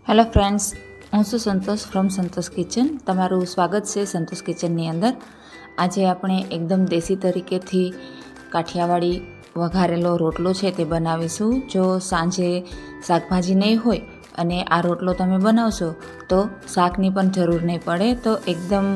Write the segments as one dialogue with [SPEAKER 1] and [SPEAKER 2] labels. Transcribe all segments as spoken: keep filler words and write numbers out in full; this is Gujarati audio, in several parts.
[SPEAKER 1] હેલો ફ્રેન્ડ્સ, હું છું સંતોષ ફ્રોમ સંતોષ કિચન. તમારું સ્વાગત છે સંતોષ કિચનની અંદર. આજે આપણે એકદમ દેશી તરીકેથી કાઠિયાવાડી વઘારેલો રોટલો છે તે બનાવીશું. જો સાંજે શાકભાજી નહીં હોય અને આ રોટલો તમે બનાવશો તો શાકની પણ જરૂર નહીં પડે. તો એકદમ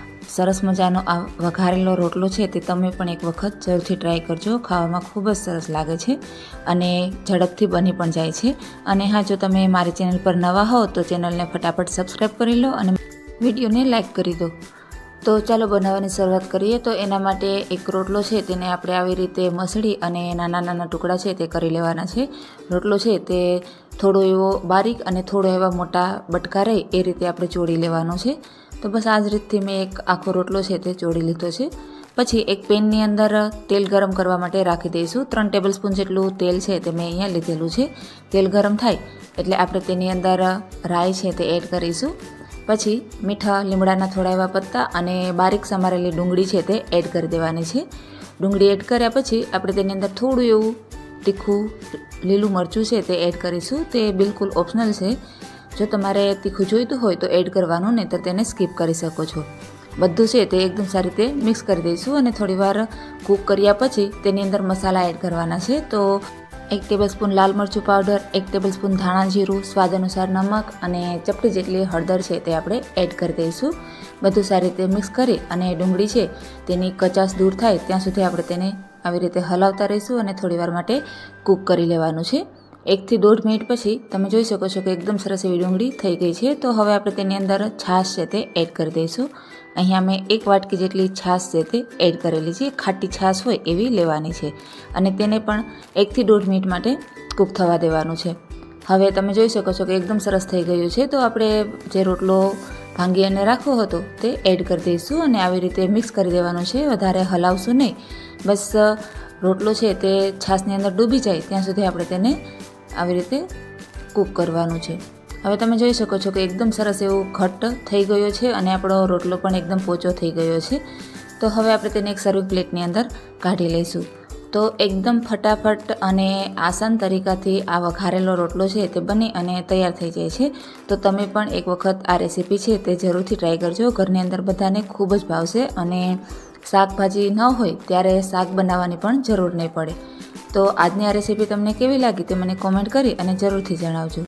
[SPEAKER 1] સરસ મજાનો આ વઘારેલો રોટલો છે તે તમે પણ એક વખત જરૂરથી ટ્રાય કરજો. ખાવામાં ખૂબ જ સરસ લાગે છે અને ઝડપથી બની પણ જાય છે. અને હા, જો તમે મારી ચેનલ પર નવા હો તો ચેનલને ફટાફટ સબસ્ક્રાઈબ કરી લો અને વિડીયોને લાઇક કરી દો. તો ચાલો બનાવવાની શરૂઆત કરીએ. તો એના માટે એક રોટલો છે તેને આપણે આવી રીતે મસળી અને નાના નાના ટુકડા છે તે કરી લેવાના છે. રોટલો છે તે થોડો એવો બારીક અને થોડો એવા મોટા બટકા રહે એ રીતે આપણે ચોળી લેવાનો છે. તો બસ આ જ રીતથી મેં એક આખો રોટલો છે તે ચોળી લીધો છે. પછી એક પેનની અંદર તેલ ગરમ કરવા માટે રાખી દઈશું. ત્રણ ટેબલ સ્પૂન જેટલું તેલ છે તે મેં અહીંયા લીધેલું છે. તેલ ગરમ થાય એટલે આપણે તેની અંદર રાઈ છે તે એડ કરીશું. પછી મીઠા લીમડાના થોડા એવા પત્તા અને બારીક સમારેલી ડુંગળી છે તે એડ કરી દેવાની છે. ડુંગળી એડ કર્યા પછી આપણે તેની અંદર થોડું એવું તીખું લીલું મરચું છે તે એડ કરીશું. તે બિલકુલ ઓપ્શનલ છે. જો તમારે તીખું જોઈતું હોય તો એડ કરવાનું, નહીં તો તેને સ્કીપ કરી શકો છો. બધું છે તે એકદમ સારી રીતે મિક્સ કરી દઈશું અને થોડીવાર કૂક કર્યા પછી તેની અંદર મસાલા એડ કરવાના છે. તો એક ટેબલ સ્પૂન લાલ મરચું પાવડર, એક ટેબલ સ્પૂન ધાણા જીરું, સ્વાદ અનુસાર નમક અને ચપટી જેટલી હળદર છે તે આપણે એડ કરી દઈશું. બધું સારી રીતે મિક્સ કરી અને ડુંગળી છે તેની કચાશ દૂર થાય ત્યાં સુધી આપણે તેને આવી રીતે હલાવતા રહીશું અને થોડીવાર માટે કૂક કરી લેવાનું છે. એકથી દોઢ મિનિટ પછી તમે જોઈ શકો છો કે એકદમ સરસ એવી ડુંગળી થઈ ગઈ છે. તો હવે આપણે તેની અંદર છાશ છે તે એડ કરી દઈશું. અહીંયા મેં એક વાટકી જેટલી છાશ છે તે એડ કરેલી છે. ખાટી છાશ હોય એવી લેવાની છે અને તેને પણ એકથી દોઢ મિનિટ માટે કૂક થવા દેવાનું છે. હવે તમે જોઈ શકો છો કે એકદમ સરસ થઈ ગયું છે. તો આપણે જે રોટલો ભાંગી અને રાખવો હતો તે એડ કરી દઈશું અને આવી રીતે મિક્સ કરી દેવાનું છે. વધારે હલાવશું નહીં. બસ રોટલો છે તે છાશની અંદર ડૂબી જાય ત્યાં સુધી આપણે તેને આવી રીતે કૂક કરવાનું છે. હવે તમે જોઈ શકો છો કે એકદમ સરસ એવું ઘટ્ટ થઈ ગયો છે અને આપણો રોટલો પણ એકદમ પોચો થઈ ગયો છે. તો હવે આપણે તેને એક સર્વિંગ પ્લેટની અંદર કાઢી લઈશું. તો એકદમ ફટાફટ અને આસાન તરીકાથી આ વઘારેલો રોટલો છે તે બની અને તૈયાર થઈ જાય છે. તો તમે પણ એક વખત આ રેસીપી છે તે જરૂરથી ટ્રાય કરજો. ઘરની અંદર બધાને ખૂબ જ ભાવશે અને શાકભાજી ન હોય ત્યારે શાક બનાવવાની પણ જરૂર નહીં પડે. તો આજની આ રેસીપી તમને કેવી લાગી તે મને કોમેન્ટ કરી અને જરૂરથી જણાવજો.